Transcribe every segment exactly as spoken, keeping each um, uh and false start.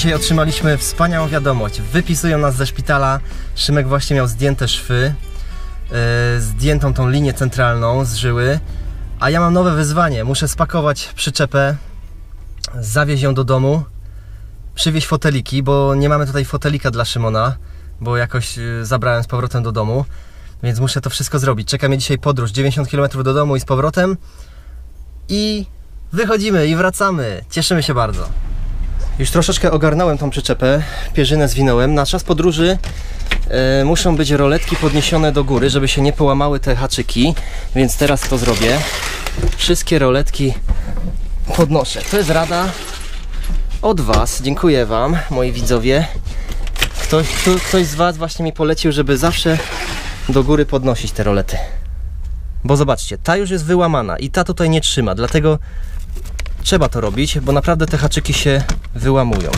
Dzisiaj otrzymaliśmy wspaniałą wiadomość. Wypisują nas ze szpitala. Szymek właśnie miał zdjęte szwy, yy, zdjętą tą linię centralną z żyły. A ja mam nowe wyzwanie. Muszę spakować przyczepę, zawieźć ją do domu, przywieźć foteliki, bo nie mamy tutaj fotelika dla Szymona, bo jakoś yy, zabrałem z powrotem do domu. Więc muszę to wszystko zrobić. Czeka mnie dzisiaj podróż dziewięćdziesiąt kilometrów do domu i z powrotem. I wychodzimy i wracamy. Cieszymy się bardzo. Już troszeczkę ogarnąłem tą przyczepę, pierzynę zwinąłem. Na czas podróży e, muszą być roletki podniesione do góry, żeby się nie połamały te haczyki. Więc teraz to zrobię. Wszystkie roletki podnoszę. To jest rada od Was. Dziękuję Wam, moi widzowie. Ktoś, kto, ktoś z Was właśnie mi polecił, żeby zawsze do góry podnosić te rolety. Bo zobaczcie, ta już jest wyłamana i ta tutaj nie trzyma, dlatego trzeba to robić, bo naprawdę te haczyki się wyłamują.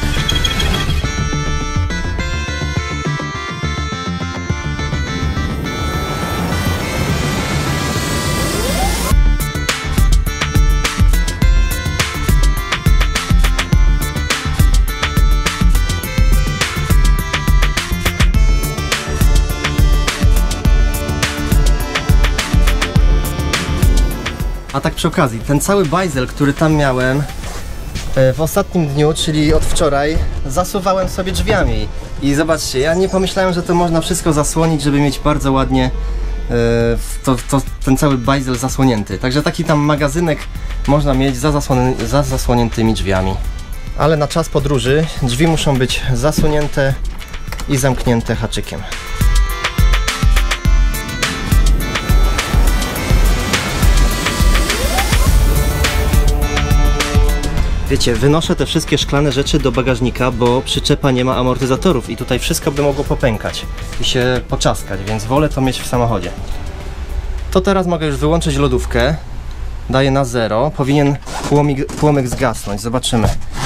A tak przy okazji, ten cały bajzel, który tam miałem w ostatnim dniu, czyli od wczoraj, zasuwałem sobie drzwiami. I zobaczcie, ja nie pomyślałem, że to można wszystko zasłonić, żeby mieć bardzo ładnie to, to, ten cały bajzel zasłonięty. Także taki tam magazynek można mieć za, zasłoni za zasłoniętymi drzwiami. Ale na czas podróży drzwi muszą być zasunięte i zamknięte haczykiem. Wiecie, wynoszę te wszystkie szklane rzeczy do bagażnika, bo przyczepa nie ma amortyzatorów i tutaj wszystko by mogło popękać i się poczaskać, więc wolę to mieć w samochodzie. To teraz mogę już wyłączyć lodówkę. Daję na zero. Powinien płomyk, płomyk zgasnąć. Zobaczymy.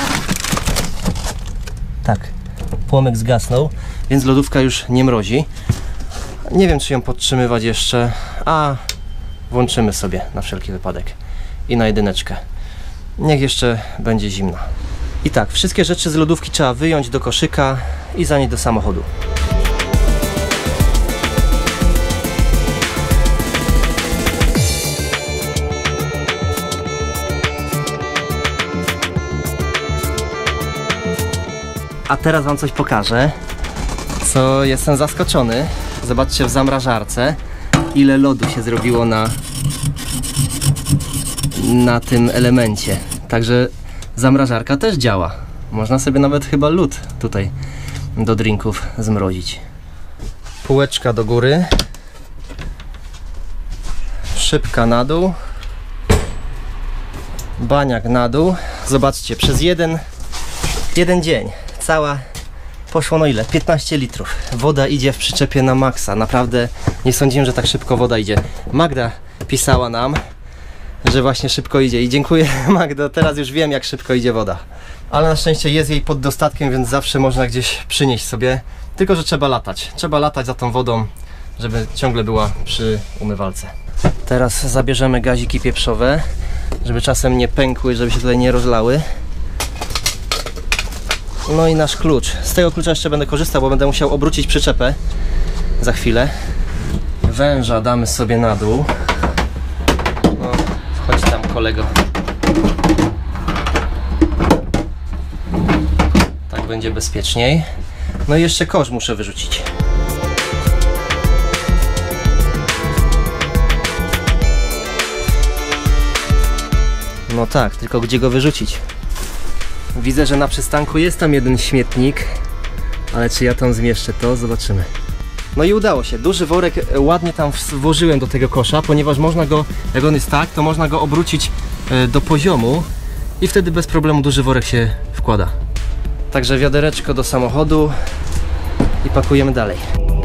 Tak, płomyk zgasnął, więc lodówka już nie mrozi. Nie wiem, czy ją podtrzymywać jeszcze, a włączymy sobie na wszelki wypadek i na jedyneczkę. Niech jeszcze będzie zimno. I tak, wszystkie rzeczy z lodówki trzeba wyjąć do koszyka i zanieść do samochodu. A teraz Wam coś pokażę, co jestem zaskoczony. Zobaczcie w zamrażarce, ile lodu się zrobiło na na tym elemencie. Także zamrażarka też działa. Można sobie nawet chyba lód tutaj do drinków zmrozić. Półeczka do góry, szybka na dół, baniak na dół. Zobaczcie, przez jeden, jeden dzień cała poszło, no ile? piętnaście litrów. Woda idzie w przyczepie na maksa. Naprawdę nie sądziłem, że tak szybko woda idzie. Magda pisała nam, że właśnie szybko idzie i dziękuję, Magdo, teraz już wiem, jak szybko idzie woda. Ale na szczęście jest jej pod dostatkiem, więc zawsze można gdzieś przynieść sobie, tylko że trzeba latać. Trzeba latać za tą wodą, żeby ciągle była przy umywalce. Teraz zabierzemy gaziki pieprzowe, żeby czasem nie pękły, żeby się tutaj nie rozlały. No i nasz klucz. Z tego klucza jeszcze będę korzystał, bo będę musiał obrócić przyczepę za chwilę. Węża damy sobie na dół. Chodź tam, kolego. Tak będzie bezpieczniej. No i jeszcze kosz muszę wyrzucić. No tak, tylko gdzie go wyrzucić? Widzę, że na przystanku jest tam jeden śmietnik, ale czy ja tam zmieszczę, to zobaczymy. No i udało się. Duży worek ładnie tam włożyłem do tego kosza, ponieważ można go, jak on jest tak, to można go obrócić do poziomu i wtedy bez problemu duży worek się wkłada. Także wiadereczko do samochodu i pakujemy dalej.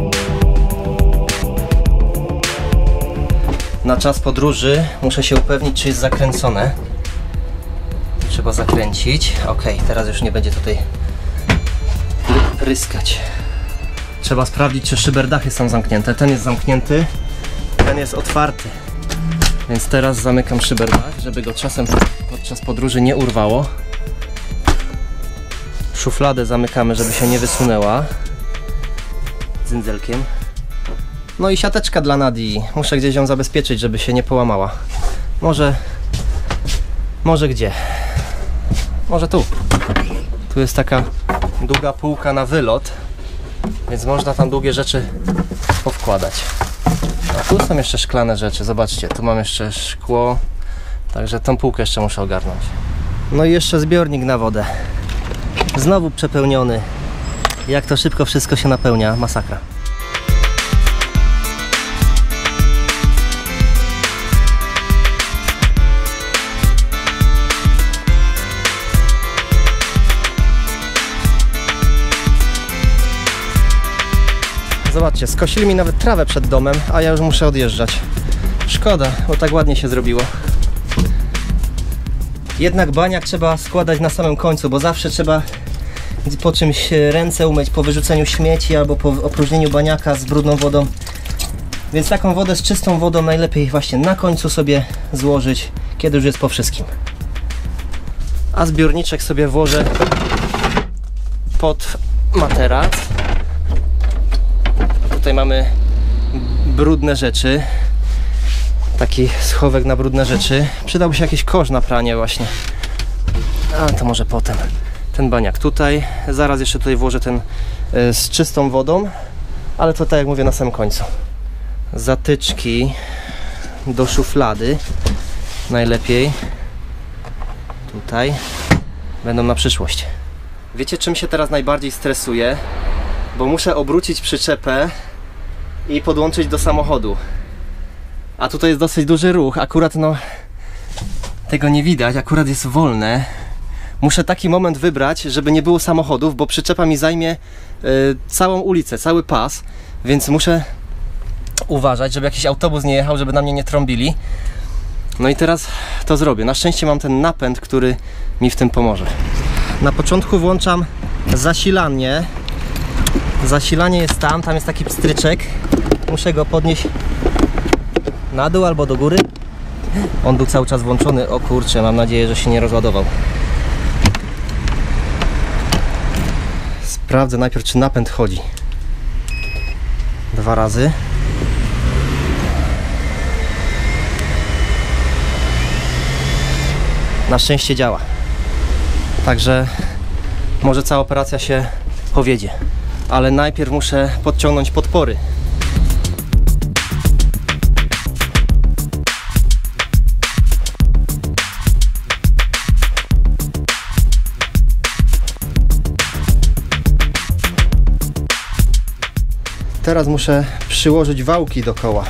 Na czas podróży muszę się upewnić, czy jest zakręcone. Trzeba zakręcić. Ok, teraz już nie będzie tutaj pryskać. Trzeba sprawdzić, czy szyberdachy są zamknięte. Ten jest zamknięty, ten jest otwarty. Więc teraz zamykam szyberdach, żeby go czasem podczas podróży nie urwało. Szufladę zamykamy, żeby się nie wysunęła cyndzelkiem. No i siateczka dla Nadii. Muszę gdzieś ją zabezpieczyć, żeby się nie połamała. Może... Może gdzie? Może tu. Tu jest taka długa półka na wylot, więc można tam długie rzeczy powkładać. A tu są jeszcze szklane rzeczy. Zobaczcie, tu mam jeszcze szkło. Także tą półkę jeszcze muszę ogarnąć. No i jeszcze zbiornik na wodę. Znowu przepełniony. Jak to szybko wszystko się napełnia. Masakra. Zobaczcie, skosili mi nawet trawę przed domem, a ja już muszę odjeżdżać. Szkoda, bo tak ładnie się zrobiło. Jednak baniak trzeba składać na samym końcu, bo zawsze trzeba po czymś ręce umyć, po wyrzuceniu śmieci albo po opróżnieniu baniaka z brudną wodą. Więc taką wodę z czystą wodą najlepiej właśnie na końcu sobie złożyć, kiedy już jest po wszystkim. A zbiorniczek sobie włożę pod materac. Tutaj mamy brudne rzeczy. Taki schowek na brudne rzeczy. Przydałby się jakiś kosz na pranie właśnie. A to może potem. Ten baniak tutaj. Zaraz jeszcze tutaj włożę ten y, z czystą wodą. Ale to tak jak mówię na samym końcu. Zatyczki do szuflady. Najlepiej. Tutaj. Będą na przyszłość. Wiecie, czym się teraz najbardziej stresuję? Bo muszę obrócić przyczepę i podłączyć do samochodu. A tutaj jest dosyć duży ruch. Akurat no tego nie widać, akurat jest wolne. Muszę taki moment wybrać, żeby nie było samochodów, bo przyczepa mi zajmie y, całą ulicę, cały pas. Więc muszę uważać, żeby jakiś autobus nie jechał, żeby na mnie nie trąbili. No i teraz to zrobię. Na szczęście mam ten napęd, który mi w tym pomoże. Na początku włączam zasilanie. Zasilanie jest tam, tam jest taki pstryczek. Muszę go podnieść na dół albo do góry. On był cały czas włączony. O kurczę, mam nadzieję, że się nie rozładował. Sprawdzę najpierw, czy napęd chodzi. Dwa razy. Na szczęście działa. Także może cała operacja się powiedzie. Ale najpierw muszę podciągnąć podpory. Teraz muszę przyłożyć wałki do koła.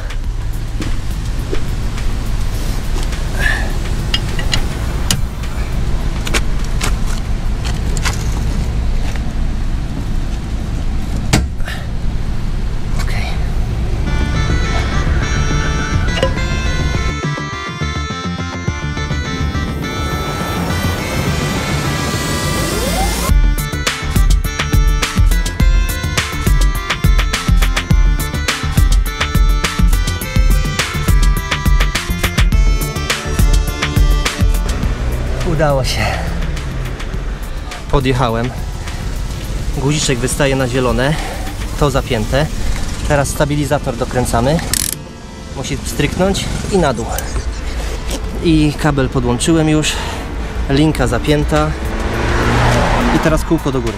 Udało się. Podjechałem. Guziczek wystaje na zielone. To zapięte. Teraz stabilizator dokręcamy. Musi stryknąć i na dół. I kabel podłączyłem już. Linka zapięta. I teraz kółko do góry.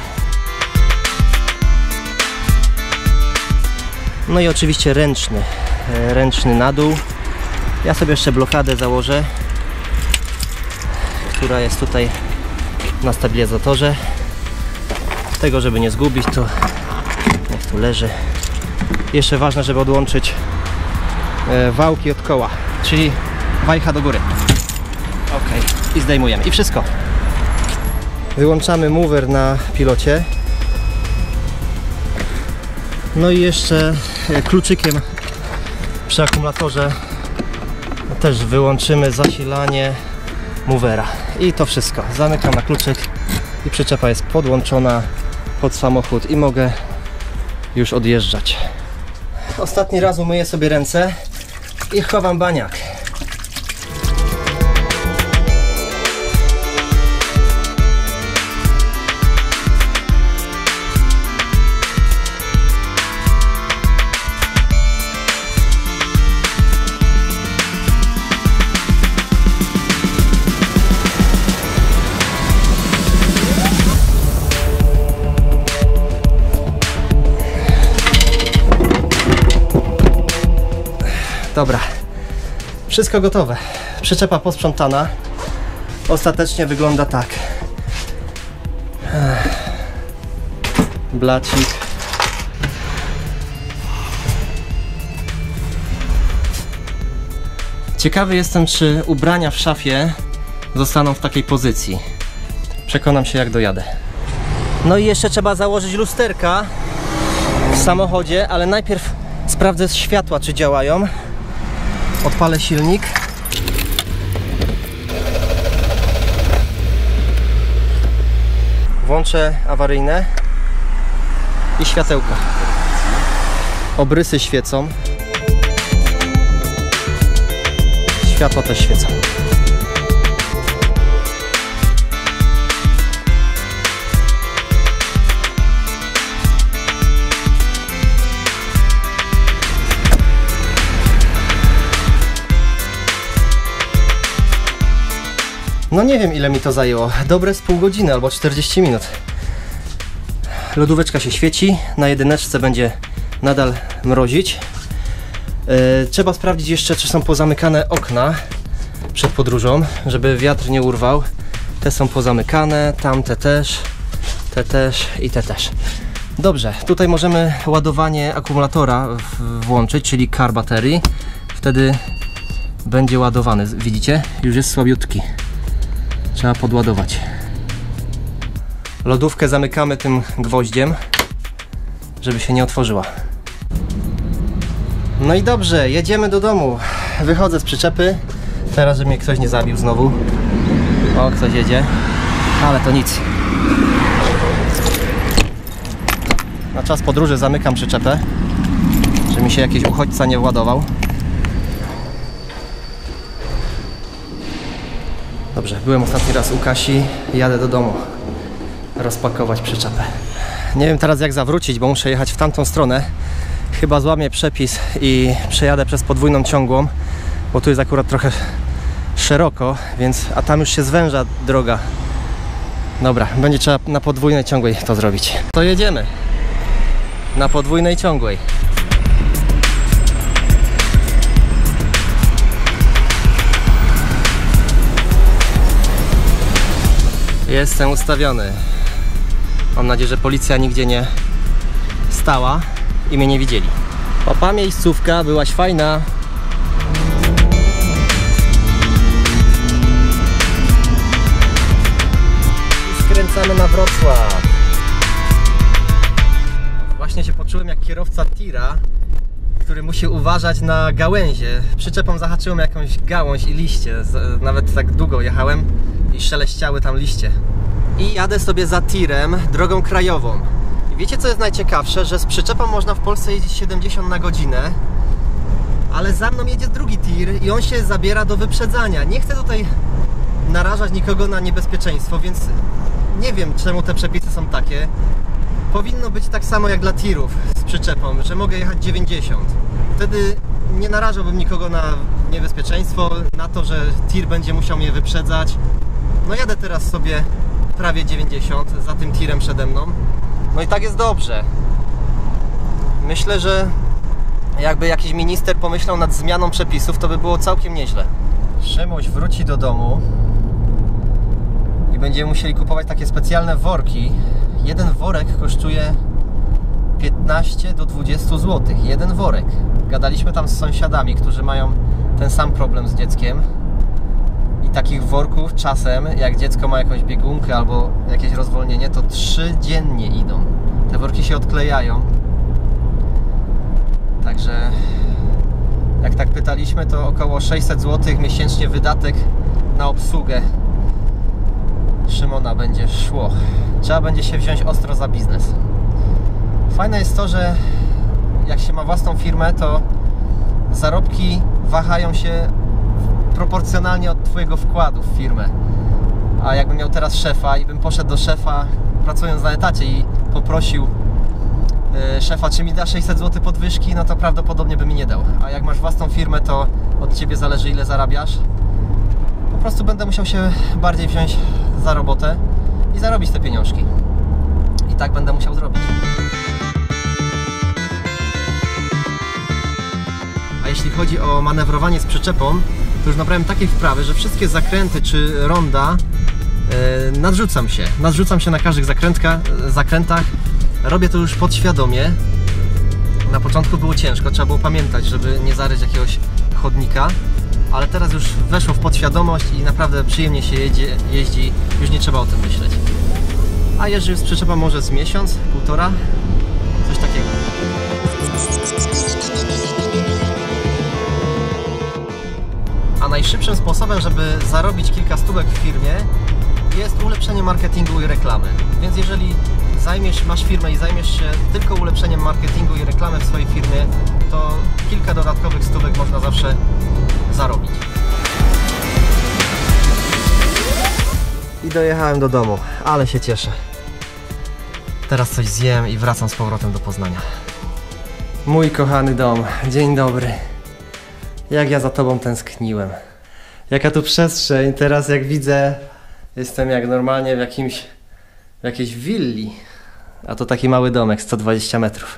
No i oczywiście ręczny. Ręczny na dół. Ja sobie jeszcze blokadę założę, która jest tutaj na stabilizatorze. Tego, żeby nie zgubić, to niech tu leży. Jeszcze ważne, żeby odłączyć wałki od koła, czyli wajcha do góry. Ok, i zdejmujemy. I wszystko. Wyłączamy mover na pilocie. No i jeszcze kluczykiem przy akumulatorze też wyłączymy zasilanie movera. I to wszystko. Zamykam na kluczyk i przyczepa jest podłączona pod samochód i mogę już odjeżdżać. Ostatni raz umyję sobie ręce i chowam baniak. Dobra, wszystko gotowe. Przyczepa posprzątana. Ostatecznie wygląda tak. Blacik. Ciekawy jestem, czy ubrania w szafie zostaną w takiej pozycji. Przekonam się, jak dojadę. No i jeszcze trzeba założyć lusterka w samochodzie, ale najpierw sprawdzę światła, czy działają. Odpalę silnik. Włączę awaryjne i światełka. Obrysy świecą. Światła też świecą. No nie wiem, ile mi to zajęło. Dobre z pół godziny albo czterdzieści minut. Lodóweczka się świeci. Na jedyneczce będzie nadal mrozić. Yy, trzeba sprawdzić jeszcze, czy są pozamykane okna przed podróżą, żeby wiatr nie urwał. Te są pozamykane, tamte też, te też i te też. Dobrze, tutaj możemy ładowanie akumulatora włączyć, czyli car battery. Wtedy będzie ładowany. Widzicie? Już jest słabiutki. Trzeba podładować. Lodówkę zamykamy tym gwoździem, żeby się nie otworzyła. No i dobrze, jedziemy do domu. Wychodzę z przyczepy. Teraz, żeby mnie ktoś nie zabił znowu. O, ktoś jedzie. Ale to nic. Na czas podróży zamykam przyczepę, żeby mi się jakiś uchodźca nie władował. Dobrze, byłem ostatni raz u Kasi. Jadę do domu rozpakować przyczepę. Nie wiem teraz, jak zawrócić, bo muszę jechać w tamtą stronę. Chyba złamię przepis i przejadę przez podwójną ciągłą, bo tu jest akurat trochę szeroko, więc, a tam już się zwęża droga. Dobra, będzie trzeba na podwójnej ciągłej to zrobić. To jedziemy na podwójnej ciągłej. Jestem ustawiony. Mam nadzieję, że policja nigdzie nie stała i mnie nie widzieli. Opa, miejscówka, byłaś fajna. Skręcamy na Wrocław. Właśnie się poczułem jak kierowca tira, który musi uważać na gałęzie. Przyczepą zahaczyłem jakąś gałąź i liście. Nawet tak długo jechałem i szeleściały tam liście. I jadę sobie za tirem drogą krajową. I wiecie, co jest najciekawsze? Że z przyczepą można w Polsce jeździć siedemdziesiąt na godzinę, ale za mną jedzie drugi tir i on się zabiera do wyprzedzania. Nie chcę tutaj narażać nikogo na niebezpieczeństwo, więc nie wiem, czemu te przepisy są takie. Powinno być tak samo jak dla tirów z przyczepą, że mogę jechać dziewięćdziesiąt. Wtedy nie narażałbym nikogo na niebezpieczeństwo, na to, że tir będzie musiał mnie wyprzedzać. No jadę teraz sobie prawie dziewięćdziesiąt za tym tirem przede mną. No i tak jest dobrze. Myślę, że jakby jakiś minister pomyślał nad zmianą przepisów, to by było całkiem nieźle. Szymuś wróci do domu i będziemy musieli kupować takie specjalne worki. Jeden worek kosztuje piętnaście do dwudziestu złotych. Jeden worek. Gadaliśmy tam z sąsiadami, którzy mają ten sam problem z dzieckiem. I takich worków czasem, jak dziecko ma jakąś biegunkę albo jakieś rozwolnienie, to trzy dziennie idą. Te worki się odklejają. Także jak tak pytaliśmy, to około sześćset złotych miesięcznie wydatek na obsługę Szymona będzie szło. Trzeba będzie się wziąć ostro za biznes. Fajne jest to, że jak się ma własną firmę, to zarobki wahają się proporcjonalnie od twojego wkładu w firmę. A jakbym miał teraz szefa i bym poszedł do szefa pracując na etacie i poprosił yy, szefa, czy mi da sześćset złotych podwyżki, no to prawdopodobnie by mi nie dał. A jak masz własną firmę, to od ciebie zależy, ile zarabiasz. Po prostu będę musiał się bardziej wziąć za robotę i zarobić te pieniążki. I tak będę musiał zrobić. A jeśli chodzi o manewrowanie z przyczepą, to już naprawdę takie wprawy, że wszystkie zakręty czy ronda yy, nadrzucam się. Nadrzucam się na każdych zakrętach. Robię to już podświadomie. Na początku było ciężko, trzeba było pamiętać, żeby nie zaryć jakiegoś chodnika, ale teraz już weszło w podświadomość i naprawdę przyjemnie się jedzie, jeździ, już nie trzeba o tym myśleć. A jeżdżę z przyczepą może z miesiąc, półtora, coś takiego. A najszybszym sposobem, żeby zarobić kilka stówek w firmie, jest ulepszenie marketingu i reklamy. Więc jeżeli zajmiesz, masz firmę i zajmiesz się tylko ulepszeniem marketingu i reklamy w swojej firmie, to kilka dodatkowych stówek można zawsze zarobić. I dojechałem do domu, ale się cieszę. Teraz coś zjem i wracam z powrotem do Poznania. Mój kochany dom, dzień dobry. Jak ja za tobą tęskniłem. Jaka tu przestrzeń, teraz jak widzę, jestem jak normalnie w jakimś, w jakiejś willi. A to taki mały domek, sto dwadzieścia metrów.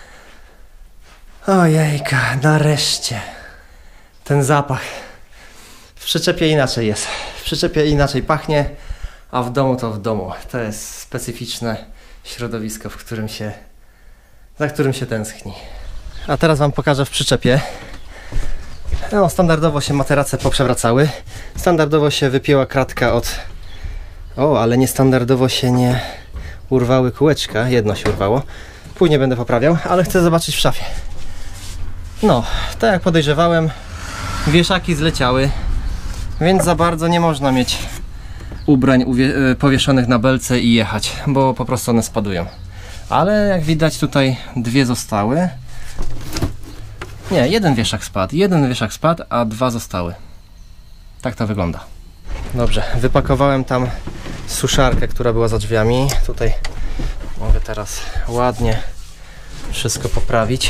Ojejka, nareszcie. Ten zapach. W przyczepie inaczej jest. W przyczepie inaczej pachnie, a w domu to w domu. To jest specyficzne środowisko, w którym się, za którym się tęskni. A teraz wam pokażę w przyczepie. No, standardowo się materace poprzewracały. Standardowo się wypięła kratka od... O, ale niestandardowo się nie urwały kółeczka. Jedno się urwało. Później będę poprawiał, ale chcę zobaczyć w szafie. No, tak jak podejrzewałem, wieszaki zleciały, więc za bardzo nie można mieć ubrań powieszonych na belce i jechać, bo po prostu one spadują. Ale jak widać tutaj dwie zostały. Nie, jeden wieszak spadł, jeden wieszak spadł, a dwa zostały. Tak to wygląda. Dobrze, wypakowałem tam suszarkę, która była za drzwiami. Tutaj mogę teraz ładnie wszystko poprawić.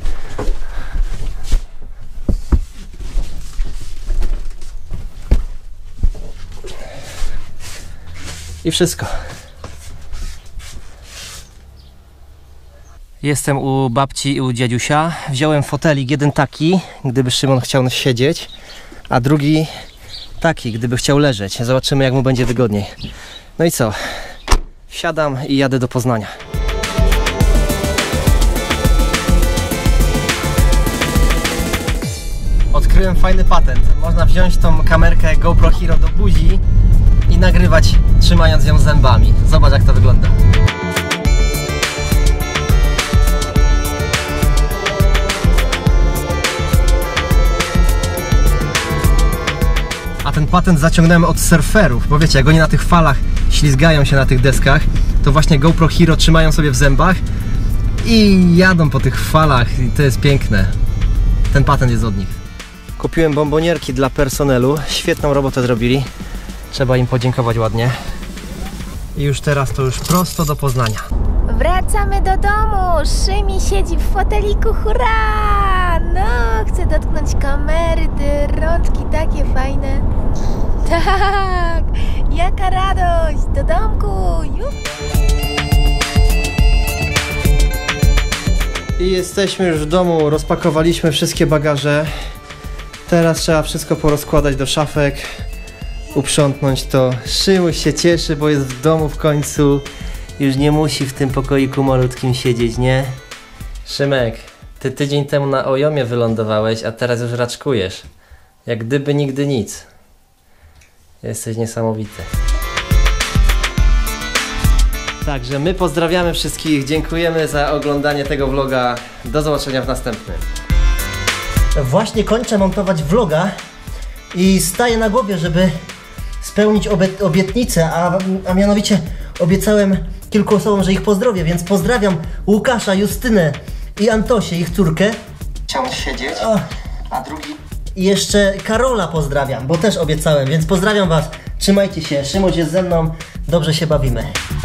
I wszystko. Jestem u babci i u dziadusia. Wziąłem fotelik, jeden taki, gdyby Szymon chciał siedzieć, a drugi taki, gdyby chciał leżeć. Zobaczymy, jak mu będzie wygodniej. No i co? Wsiadam i jadę do Poznania. Odkryłem fajny patent. Można wziąć tą kamerkę GoPro Hero do buzi i nagrywać, trzymając ją zębami. Zobacz, jak to wygląda. A ten patent zaciągnąłem od surferów, bo wiecie, jak oni na tych falach ślizgają się na tych deskach, to właśnie GoPro Hero trzymają sobie w zębach i jadą po tych falach i to jest piękne. Ten patent jest od nich. Kupiłem bombonierki dla personelu, świetną robotę zrobili. Trzeba im podziękować ładnie. I już teraz to już prosto do Poznania. Wracamy do domu. Szymi siedzi w foteliku, hurra! No, chcę dotknąć kamery, te rączki takie fajne. Tak, jaka radość! Do domku! Juh. I jesteśmy już w domu, rozpakowaliśmy wszystkie bagaże. Teraz trzeba wszystko porozkładać do szafek, uprzątnąć to. Szymuś się cieszy, bo jest w domu w końcu. Już nie musi w tym pokoiku malutkim siedzieć, nie? Szymek, ty tydzień temu na Ojomie wylądowałeś, a teraz już raczkujesz. Jak gdyby nigdy nic. Jesteś niesamowity. Także my pozdrawiamy wszystkich, dziękujemy za oglądanie tego vloga. Do zobaczenia w następnym. Właśnie kończę montować vloga i staję na głowie, żeby spełnić obie- obietnicę, a, a mianowicie obiecałem kilku osobom, że ich pozdrowię, więc pozdrawiam Łukasza, Justynę i Antosię, ich córkę. Chciał siedzieć, O, a drugi... i jeszcze Karola pozdrawiam, bo też obiecałem, więc pozdrawiam was, trzymajcie się, Szymoś jest ze mną, dobrze się bawimy.